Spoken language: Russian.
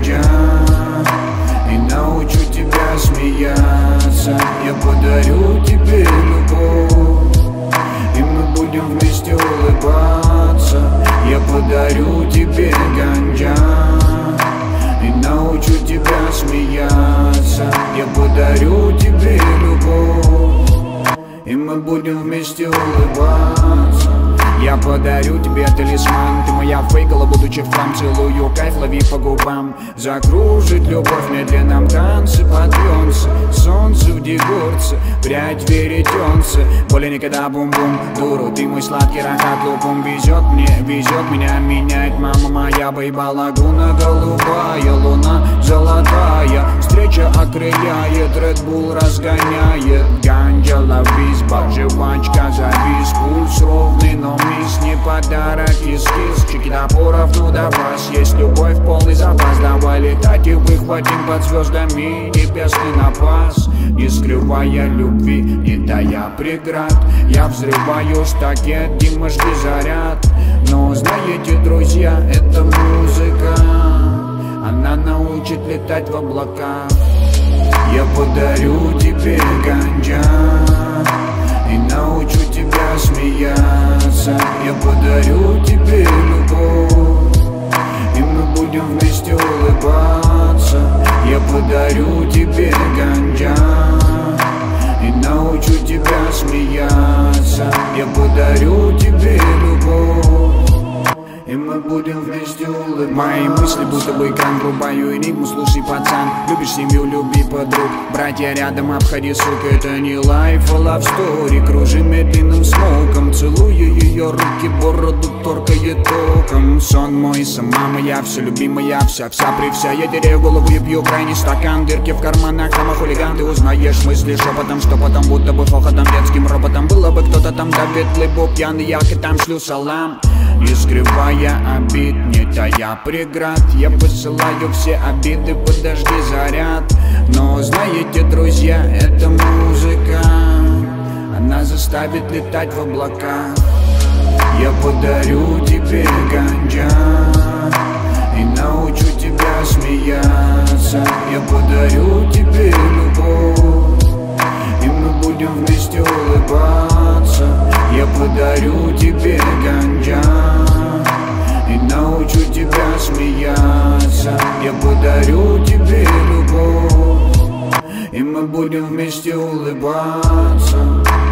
ганджа и научу тебя смеяться. Я подарю тебе любовь, и мы будем вместе улыбаться. Я подарю тебе ганджа и научу тебя смеяться. Я подарю тебе любовь, и мы будем вместе улыбаться. Я подарю тебе талисман, ты моя фейкала, будучи в хлам. Целую кайф, лови по губам. Закружит любовь в медленном танце, подъемся. Солнце в дегурце, прядь веретенце. Более никогда бум-бум, дуру, ты мой сладкий рахат лупум. Везет меня менять, мама моя, бейба лагуна. Голубая луна, золотая, встреча окрыляет, Red Bull разгоняет. Ганджа, ловись, жвачка, завис, пульс ровный, но мисс не подарок, кис-кис. Чики до поровну до вас, есть любовь, полный запас. Давай летать и выхватим под звездами небесный напас. Не скрывая любви, не тая преград, я взрываю штакет, димажги заряд. Но знаете, друзья, эта музыка, она научит летать в облаках. Я подарю тебе ганджа и научу тебя смеяться. Я подарю тебе любовь, и мы будем вместе улыбаться. Я подарю тебе ганджа и научу тебя смеяться. Я подарю тебе любовь, и мы будем вместе улыбаться. Мои мысли будто бы экран, врубаю энигму. Слушай, пацан, любишь семью, люби подруг. Братья рядом, обходи, сука, это не лайф, а love story. Кружи медленным смоком, целую ее руки, бороду торкает током. Сон мой, сама моя, все любимая, вся при вся. Я теряю голову и пью крайний стакан. Дырки в карманах, там хулиган. Ты узнаешь мысли шепотом, что потом будто бы хохотом, детским роботом. Было бы кто-то там давит либо пьяный, я и там шлю салам. Не скрывая обид, не тая преград, я посылаю все обиды под дожди заряд. Но знаете, друзья, эта музыка, она заставит летать в облаках. Я подарю тебе ганджа и научу тебя смеяться. Я подарю тебе любовь, и мы будем вместе улыбаться. Я подарю тебе ганджа и научу тебя смеяться. Я подарю тебе любовь, и мы будем вместе улыбаться.